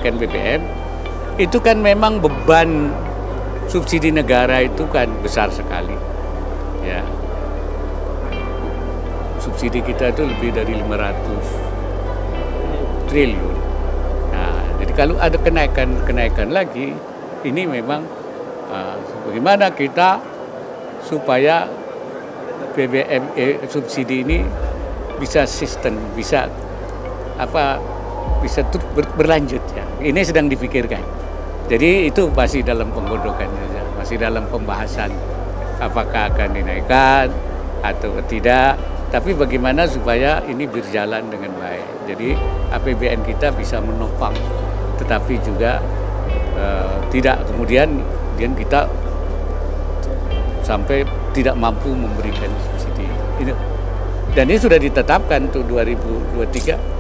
kenaikan BBM, itu kan memang beban subsidi negara itu kan besar sekali. Ya. Subsidi kita itu lebih dari 500 triliun. Nah, jadi kalau ada kenaikan lagi, ini memang bagaimana kita supaya BBM subsidi ini bisa sistem, bisa berlanjut ya. Ini sedang dipikirkan. Jadi itu masih dalam penggodokan saja, masih dalam pembahasan apakah akan dinaikkan atau tidak. Tapi bagaimana supaya ini berjalan dengan baik. Jadi APBN kita bisa menopang, tetapi juga tidak kemudian kita sampai tidak mampu memberikan subsidi. Dan ini sudah ditetapkan untuk 2023